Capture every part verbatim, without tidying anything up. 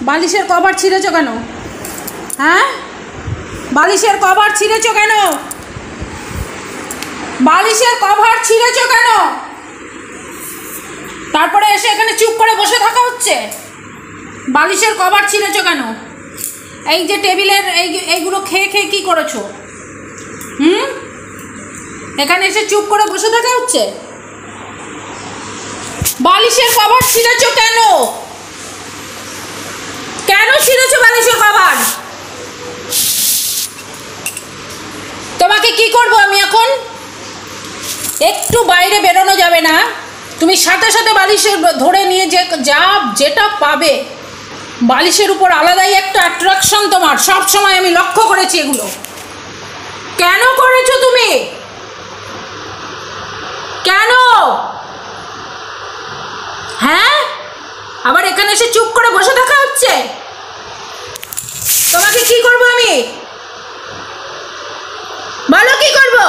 বালিশের কভার ছিঁড়েছো কেন? হ্যাঁ, বালিশের কভার ছিঁড়েছো কেন? বালিশের কভার ছিঁড়েছো কেন? তারপরে এসে এখানে চুপ করে বসে থাকা হচ্ছে। বালিশের কভার ছিঁড়েছো কেন? এই যে টেবিলের এই এইগুলো খেয়ে খেয়ে কি করেছো? হুম, এখানে এসে চুপ করে বসে থাকা হচ্ছে। বালিশের কভার ছিঁড়েছো কেন? কেন ছিঁড়েছো বালিশের কভার? তোমাকে কি করবো আমি এখন? একটু বাইরে বেরোনো যাবে না, তুমি সাথে সাথে বালিশের ধরে নিয়ে যে যা যেটা পাবে। বালিশের উপর আলাদাই একটা অ্যাট্রাকশন তোমার, সব সময় আমি লক্ষ্য করেছি এগুলো। কেন করেছো তুমি? কেন? হ্যাঁ, আবার এখানে এসে চুপ করে বসে থাকা হচ্ছে। তোমাকে কি করবো আমি? বলো কি করবো?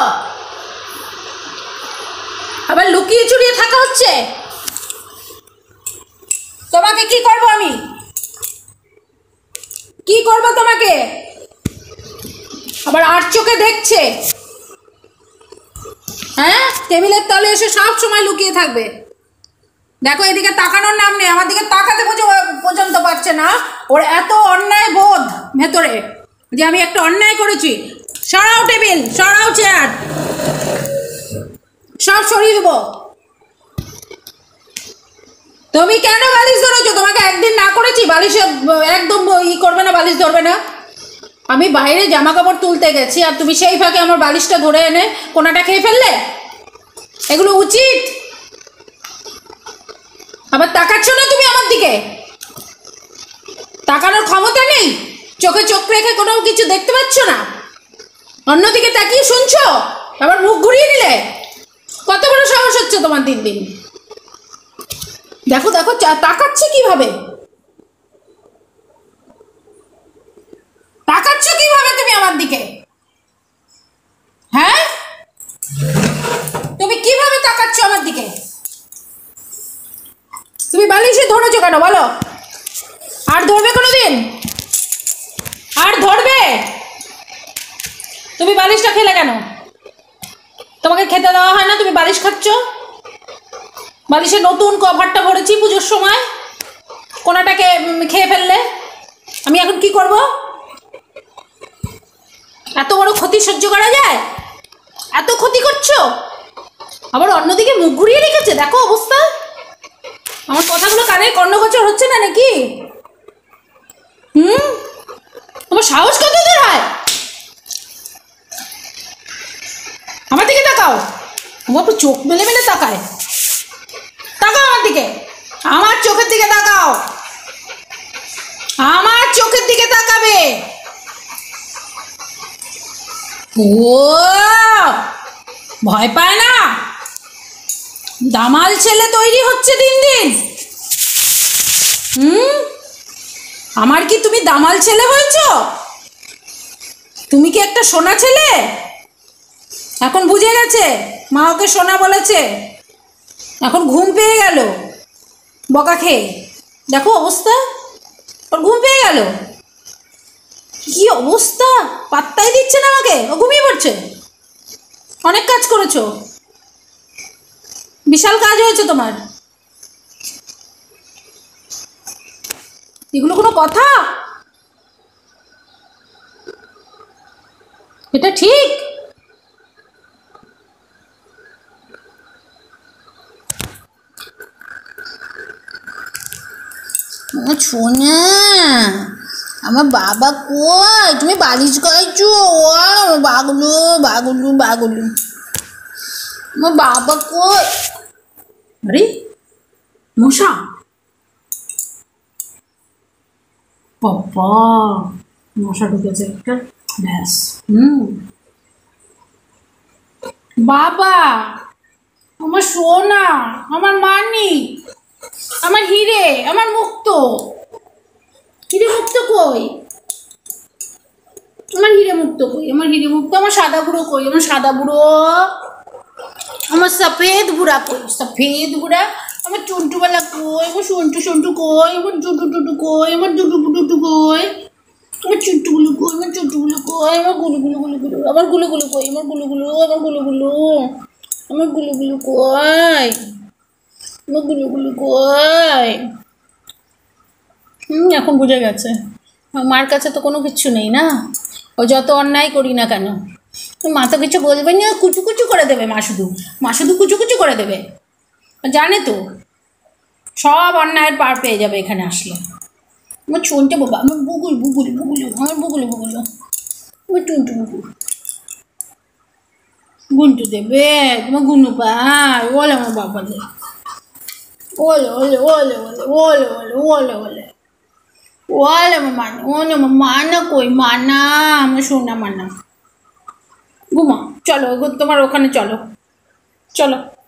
আবার লুকিয়ে চুরিয়ে থাকা হচ্ছে। তোমাকে কি করবো আমি? কি করবো তোমাকে? আবার আর চোখে দেখছে। হ্যাঁ, টেবিলের তলে এসে সব সময় লুকিয়ে থাকবে। দেখো, এদিকে তাকানোর নাম নেই, আমার দিকে তাকাতে পর্যন্ত পারছে না। ওর এত অন্যায় বোধ ভেতরে যে আমি একটা অন্যায় করেছি। সরাও টেবিল, সরাও চেয়ার, সব সরিয়ে দেবো। তুমি কেন বালিশ ধরেছো? তোমাকে একদিন না করেছি বালিশে একদম ই করবে না, বালিশ ধরবে না? আমি বাইরে জামা কাপড় তুলতে গেছি আর তুমি সেই ফাঁকে আমার বালিশটা ধরে এনে কোনাটা খেয়ে ফেললে? এগুলো উচিত? আবার তাকাচ্ছ না তুমি আমার দিকে? তাকানোর ক্ষমতা নেই? চোখে চোখ রেখে কোনো কিছু দেখতে পাচ্ছ না? অন্যদিকে তাকিয়ে শুনছো, আবার মুখ ঘুরিয়ে নিলে। কত বড় সাহস হচ্ছে তোমার দিন দিন। দেখো দেখো তাকাচ্ছে কিভাবে, তাকাচ্ছ কিভাবে তুমি আমার দিকে? হ্যাঁ, তুমি কিভাবে তাকাচ্ছ আমার দিকে? তুমি বালিশে ধরেছো কেন বলো? আর ধরবে কোনোদিন? আর ধরবে? তুমি বালিশটা খেলে কেন? তোমাকে খেতে দেওয়া হয় না, তুমি বালিশ খাচ্ছ। বালিশে নতুন কভারটা ভরেছি পুজোর সময়, কোনাটাকে খেয়ে ফেললে। আমি এখন কি করব? এত বড় ক্ষতি সহ্য করা যায়? এত ক্ষতি করছো, আবার অন্যদিকে মুখ ঘুরিয়ে রেখেছে। দেখো অবস্থা। আমার কথাগুলো কানে কর্ণগোচর হচ্ছে না নাকি? হুম, তোমার সাহস কত দূর হয়? আমার দিকে তাকাও। তোমার চোখ মেলে মেলে তাকায়। তাকাও আমার দিকে, আমার চোখের দিকে তাকাও। আমার চোখের দিকে তাকাবে। ও ভয় পায় না? দামাল ছেলে তৈরি হচ্ছে দিন দিন। হুম, আমার কি তুমি দামাল ছেলে হয়েছ? তুমি কি একটা সোনা ছেলে? এখন বুঝে গেছে মা ওকে সোনা বলেছে। এখন ঘুম পেয়ে গেল বকা খেয়ে। দেখো অবস্থা, ওর ঘুম পেয়ে গেল। কি অবস্থা, পাত্তাই দিচ্ছে না আমাকে। ও ঘুমিয়ে পড়ছে। অনেক কাজ করেছো, বিশাল কাজ হয়েছে তোমার। এগুলো কোনো কথা? এটা ঠিক? সোনা, আমার বাবা কই? তুমি বালিশ খাইছো? বাগলু বাগলু বাগলু, আমার বাবা কই? আরে মশা, বাবা মশা ঢুকেছে একটা। ব্যাস। হুম, বাবা আমার সোনা, আমার মানি, আমার হিরে, আমার মুক্ত। হিরে মুক্ত কই? আমার হিরে মুক্ত কই? আমার হিরে মুক্ত, আমার সাদা বুড়ো কই? আমার সাদা বুড়ো, আমার সফেদ বুড়া কই? সফেদ বুড়া, আমার চন্টুবেলা কই, আমার সন্টু সন্টু কই, আমার টুটু টুটু কই, আমার টুটু টুটু কই, আমার চুট্টুগুলো কই, আমার চুট্টুগুলো কই, আমার গুলু গুলু গুলু গুলু, আমার গুলু গুলু কই, আমার গুলু গুলু, আমার গুলু গুলু, আমার গুলু গুলু কই, আমার গুলু গুলু কই। হুম এখন বুঝে গেছে মার কাছে তো কোনো কিচ্ছু নেই না, ও যত অন্যায় করি না কেন মা তো কিছু বলবে না, কুচু কুচু করে দেবে মা, শুধু মা শুধু কুচু কুচু করে দেবে, জানে তো সব অন্যায়ের পার পেয়ে যাবে এখানে আসলে। আমার চুনটে বাবা, আমার বুগুল বুগুল বুগুলু, আমার বুগুলু বুগুলু, আমার টুনটু বুগুল, গুন্টু দেবে তোমার গুনু পায়, ওলে আমার বাবা দে, ওলে ওলে ওলে ওলে ওলে ওলে ওলে ওলে ওলে আমার মানা, ওলে আমার মানা কই, মানা আমার সোনা মানা, ঘুমা চলো তোমার ওখানে চলো চলো।